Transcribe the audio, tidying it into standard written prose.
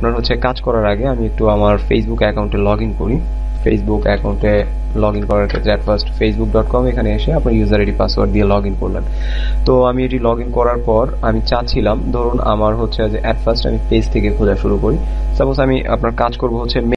আপনার হচ্ছে কাজ করার আগে আমি একটু আমার ফেসবুক অ্যাকাউন্টে লগ ইন করি। ফেসবুক অ্যাকাউন্টে লগ ইন করার ক্ষেত্রে ফার্স্ট facebook.com এখানে এসে আপনার ইউজার আইডি পাসওয়ার্ড দিয়ে লগ ইন করলেন। তো আমি এটি লগ ইন করার পর আমি চাচ্ছিলাম ধরুন আমার হচ্ছে যে অ্যাট ফার্স্ট আমি পেজ থেকে খোঁজা শুরু করি। সাপোজ আমি আপনার কাজ করব হচ্ছে